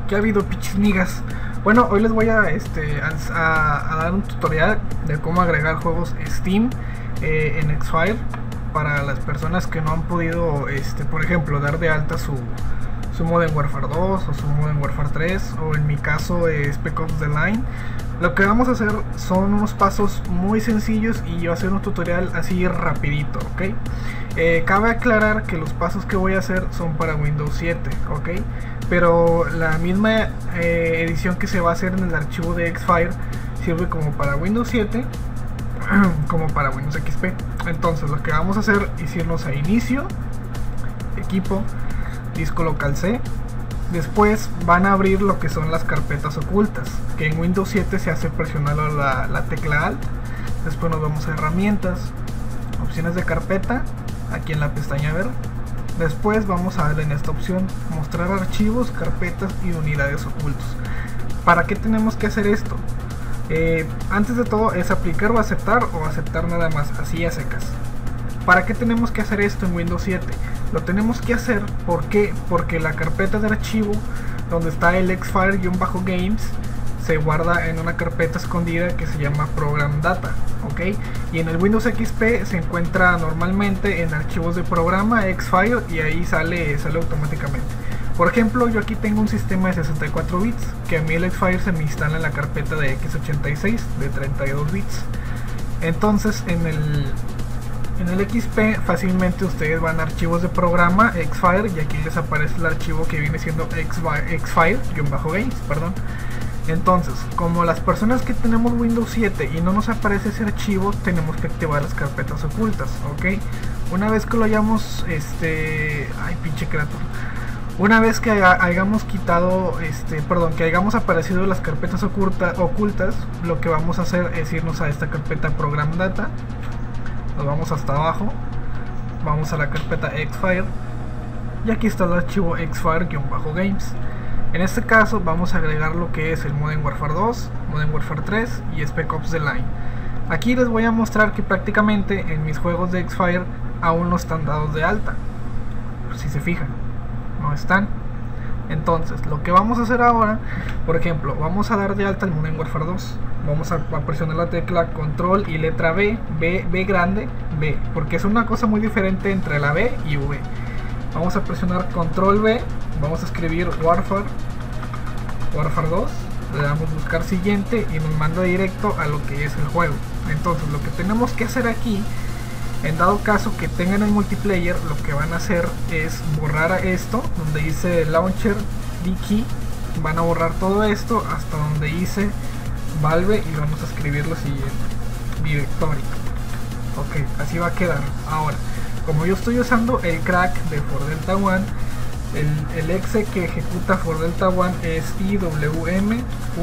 ¿Qué ha habido, pichis migas? Bueno, hoy les voy a dar un tutorial de cómo agregar juegos Steam en Xfire para las personas que no han podido, por ejemplo, dar de alta su Modern Warfare 2 o su Modern Warfare 3, o en mi caso Spec Ops The Line. Lo que vamos a hacer son unos pasos muy sencillos y va a ser un tutorial así rapidito, ¿ok? Cabe aclarar que los pasos que voy a hacer son para Windows 7, ¿ok? Pero la misma edición que se va a hacer en el archivo de Xfire sirve como para Windows 7 como para Windows XP. Entonces lo que vamos a hacer es irnos a inicio, equipo, disco local C. Después van a abrir lo que son las carpetas ocultas, que en Windows 7 se hace presionando la tecla Alt. Después nos vamos a herramientas, opciones de carpeta, aquí en la pestaña verde. Después vamos a darle en esta opción, mostrar archivos, carpetas y unidades ocultos. ¿Para qué tenemos que hacer esto? Antes de todo es aplicar o aceptar nada más, así a secas. ¿Para qué tenemos que hacer esto en Windows 7? Lo tenemos que hacer porque la carpeta de archivo donde está el Xfire-Games se guarda en una carpeta escondida que se llama Program Data, ¿ok? Y en el Windows XP se encuentra normalmente en archivos de programa Xfire y ahí sale automáticamente. Por ejemplo, yo aquí tengo un sistema de 64 bits que a mí el Xfire se me instala en la carpeta de x86 de 32 bits. Entonces en el XP fácilmente ustedes van a archivos de programa Xfire y aquí les aparece el archivo que viene siendo Xfire-Games, perdón. Entonces, como las personas que tenemos Windows 7 y no nos aparece ese archivo, tenemos que activar las carpetas ocultas, ¿ok? Una vez que lo hayamos, ay, pinche creator. Una vez que hayamos quitado, que hayamos aparecido las carpetas ocultas, lo que vamos a hacer es irnos a esta carpeta Program Data. Nos vamos hasta abajo, vamos a la carpeta Xfire y aquí está el archivo Xfire-Games. En este caso vamos a agregar lo que es el Modern Warfare 2, Modern Warfare 3 y Spec Ops The Line. Aquí les voy a mostrar que prácticamente en mis juegos de Xfire aún no están dados de alta. Si se fijan, no están. Entonces lo que vamos a hacer ahora, por ejemplo, vamos a dar de alta el Modern Warfare 2. Vamos a presionar la tecla control y letra B grande, B, porque es una cosa muy diferente entre la B y V. Vamos a presionar control B, vamos a escribir Warfare 2, le damos buscar siguiente y nos manda directo a lo que es el juego. Entonces lo que tenemos que hacer aquí, en dado caso que tengan el multiplayer, lo que van a hacer es borrar a esto donde dice Launcher DKey, van a borrar todo esto hasta donde dice Valve y vamos a escribir lo siguiente, directory. Ok, así va a quedar. Ahora, como yo estoy usando el crack de For Delta One, el exe que ejecuta For Delta One es iwm.dat,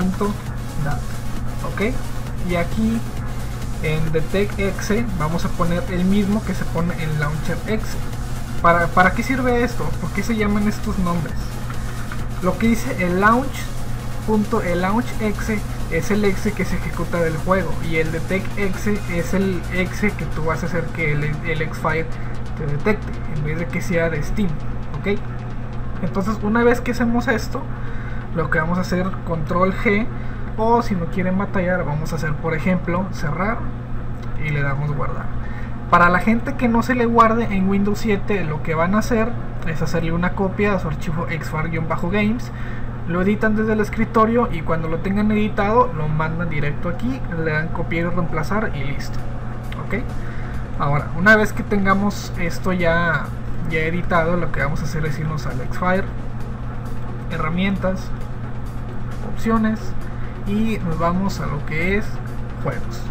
ok, y aquí en detect exe vamos a poner el mismo que se pone en launcher exe. ¿Para qué sirve esto? ¿Por qué se llaman estos nombres? Lo que dice el launch exe es el exe que se ejecuta del juego y el detect exe es el exe que tú vas a hacer que el Xfire te detecte en vez de que sea de Steam, ok. Entonces una vez que hacemos esto, lo que vamos a hacer control G, o si no quieren batallar vamos a hacer por ejemplo cerrar y le damos guardar. Para la gente que no se le guarde en Windows 7, lo que van a hacer es hacerle una copia a su archivo Xfire-Games, lo editan desde el escritorio y cuando lo tengan editado lo mandan directo aquí, le dan copiar y reemplazar y listo, ok. Ahora, una vez que tengamos esto ya editado, lo que vamos a hacer es irnos al Xfire, herramientas, opciones y nos vamos a lo que es juegos.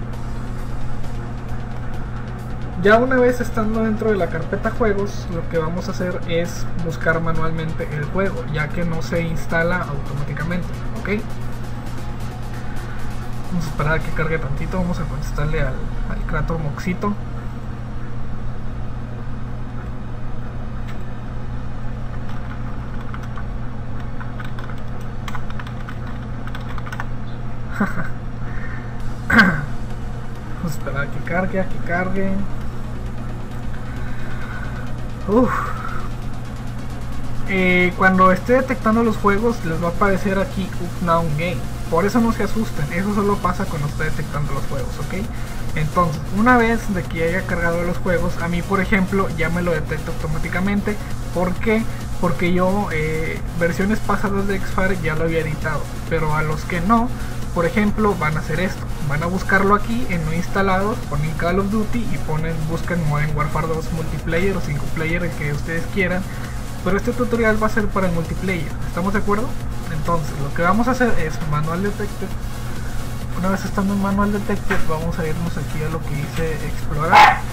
Ya una vez estando dentro de la carpeta juegos, lo que vamos a hacer es buscar manualmente el juego, ya que no se instala automáticamente, ok. Vamos a esperar a que cargue tantito, vamos a contestarle al Creator Moxito. Vamos a esperar a que cargue. cuando esté detectando los juegos les va a aparecer aquí Unknown Game. Por eso no se asusten, eso solo pasa cuando está detectando los juegos, ¿ok? Entonces, una vez de que haya cargado los juegos, a mí por ejemplo ya me lo detecta automáticamente. ¿Por qué? Porque yo versiones pasadas de Xfire ya lo había editado, pero a los que no, por ejemplo, van a hacer esto, van a buscarlo aquí en no instalados, ponen Call of Duty y buscan Modern Warfare 2 multiplayer o single player, el que ustedes quieran, pero este tutorial va a ser para el multiplayer, ¿estamos de acuerdo? Entonces lo que vamos a hacer es Manual Detected. Una vez estando en Manual Detected vamos a irnos aquí a lo que dice Explorar,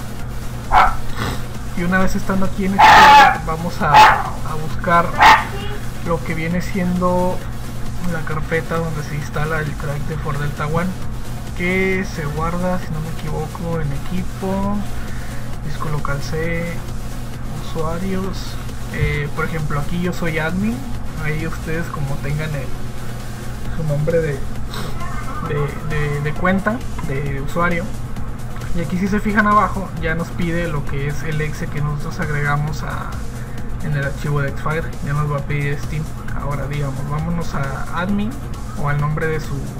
y una vez estando aquí en Explorar vamos a buscar lo que viene siendo la carpeta donde se instala el crack de For Delta One, que se guarda, si no me equivoco, en equipo, disco local C, usuarios. Por ejemplo, aquí yo soy admin, ahí ustedes como tengan su nombre de cuenta, de usuario. Y aquí si se fijan abajo ya nos pide lo que es el exe que nosotros agregamos en el archivo de Xfire, ya nos va a pedir Steam. Ahora digamos, vámonos a admin o al nombre de su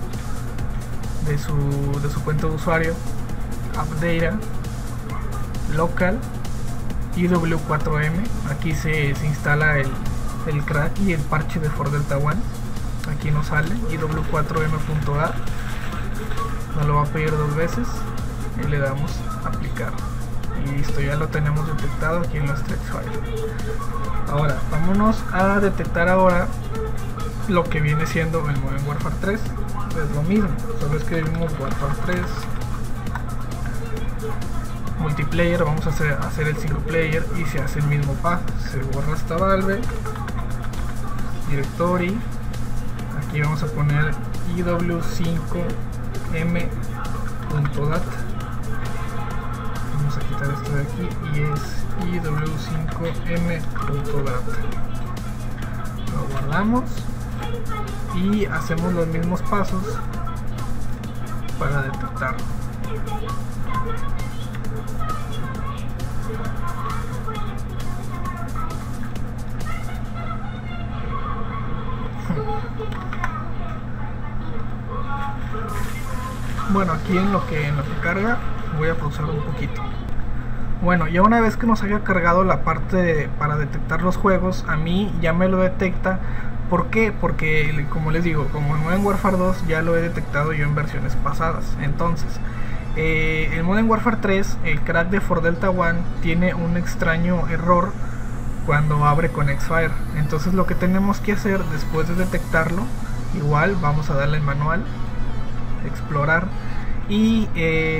cuenta de usuario, AppData, local, IW4M. Aquí se instala el crack y el parche de For Delta One. Aquí nos sale IW4M.dat, nos lo va a pedir 2 veces y le damos aplicar y listo, ya lo tenemos detectado aquí en nuestro Xfire. Ahora vámonos a detectar ahora lo que viene siendo el Modern Warfare 3. Es lo mismo, solo escribimos Warfare 3 multiplayer, vamos a hacer el single player y se hace el mismo paso, se borra esta Valve, directory, aquí vamos a poner iw5m.dat, vamos a quitar esto de aquí y es iw5m.dat, lo guardamos y hacemos los mismos pasos para detectarlo. Bueno, aquí en lo que carga voy a pausar un poquito. Bueno, ya una vez que nos haya cargado la parte para detectar los juegos, a mí ya me lo detecta. ¿Por qué? Porque como les digo, como en Modern Warfare 2 ya lo he detectado yo en versiones pasadas. Entonces, en Modern Warfare 3 el crack de For Delta One tiene un extraño error cuando abre con Xfire. Entonces lo que tenemos que hacer después de detectarlo, igual vamos a darle el manual, explorar, y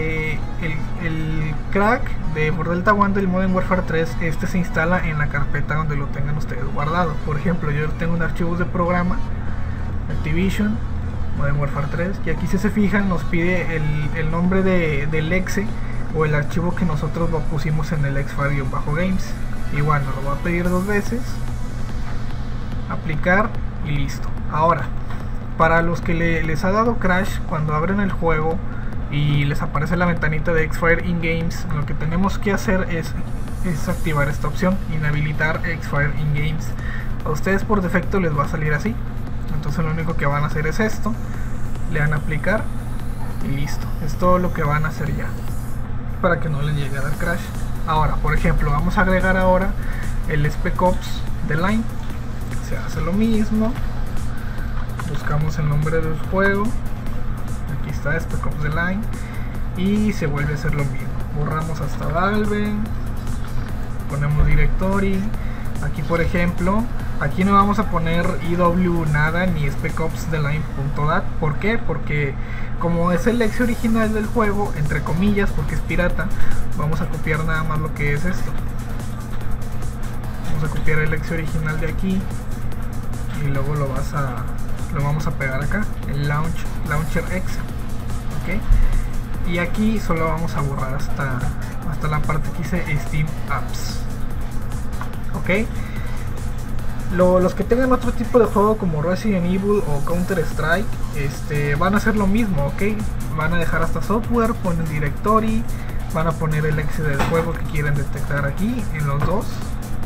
el crack de For Delta One del Modern Warfare 3, este se instala en la carpeta donde lo tengan ustedes guardado. Por ejemplo, yo tengo un archivo de programa, Activision, Modern Warfare 3, y aquí si se fijan nos pide el nombre del exe o el archivo que nosotros lo pusimos en el Xfire-Games. Igual nos lo va a pedir 2 veces, aplicar y listo. Ahora, para los que les ha dado crash cuando abren el juego y les aparece la ventanita de Xfire in Games, lo que tenemos que hacer es activar esta opción, inhabilitar Xfire in Games. A ustedes por defecto les va a salir así, entonces lo único que van a hacer es esto, le dan a aplicar y listo. Es todo lo que van a hacer ya para que no les llegue a dar crash. Ahora, por ejemplo, vamos a agregar ahora el Spec Ops The Line. Se hace lo mismo, buscamos el nombre del juego, aquí está Spec Ops The Line, y se vuelve a hacer lo mismo. Borramos hasta Valve, ponemos directory. Aquí por ejemplo, aquí no vamos a poner IW nada ni Spec Ops The Line.dat. ¿Por qué? Porque como es el exe original del juego, entre comillas, porque es pirata, vamos a copiar nada más lo que es esto. Vamos a copiar el exe original de aquí y luego lo vamos a pegar acá, el launcher exe, ¿ok? Y aquí solo vamos a borrar hasta la parte que dice Steam Apps, ¿ok? Los que tengan otro tipo de juego como Resident Evil o Counter Strike, van a hacer lo mismo, ¿ok? Van a dejar hasta software, ponen directory, van a poner el exe del juego que quieren detectar aquí en los dos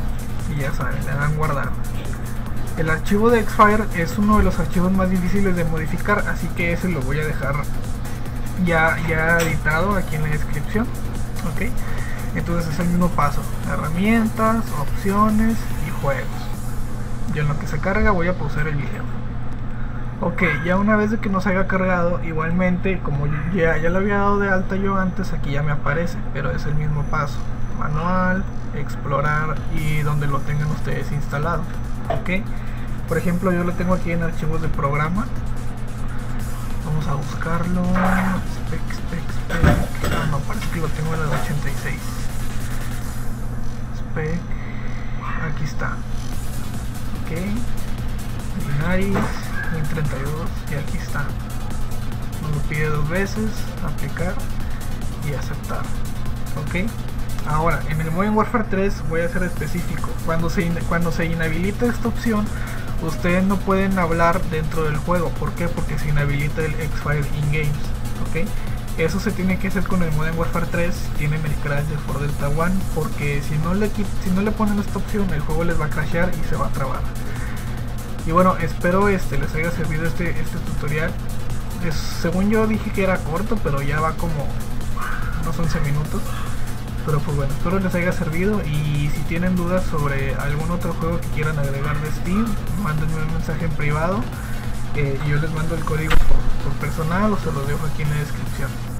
y ya saben, le dan guardar. El archivo de Xfire es uno de los archivos más difíciles de modificar, así que ese lo voy a dejar ya editado aquí en la descripción. Ok, entonces es el mismo paso: herramientas, opciones y juegos. Yo en lo que se carga voy a pausar el video. Ok, ya una vez de que nos haya cargado, igualmente como ya lo había dado de alta yo antes, aquí ya me aparece, pero es el mismo paso: manual, explorar y donde lo tengan ustedes instalado. Ok, por ejemplo yo lo tengo aquí en archivos de programa. Vamos a buscarlo. Ah, no, parece que lo tengo en el 86. Spec, aquí está. Ok, binaries, Win32, y aquí está. Nos lo pide 2 veces, aplicar y aceptar. Ok, ahora en el Modern Warfare 3 voy a ser específico. Cuando se inhabilita esta opción, ustedes no pueden hablar dentro del juego. ¿Por qué? Porque se inhabilita el Xfire in-games. ¿Ok? Eso se tiene que hacer con el Modern Warfare 3. Tienen el crash de For Delta One, porque si no le ponen esta opción, el juego les va a crashear y se va a trabar. Y bueno, espero les haya servido este tutorial. Según yo dije que era corto, pero ya va como unos 11 minutos. Pero pues bueno, espero les haya servido, y si tienen dudas sobre algún otro juego que quieran agregar de Steam, mándenme un mensaje en privado, y yo les mando el código por personal, o se los dejo aquí en la descripción.